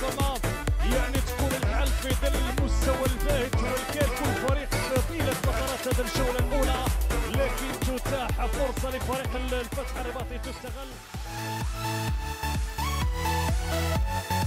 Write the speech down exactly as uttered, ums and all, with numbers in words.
ربما يعني تكون الحل في ظل المستوى الباهت والكاد كل فريق طيلة فترات هذه الجولة الأولى، لكن تتاح فرصة لفريق الفتح الرباطي تستغل.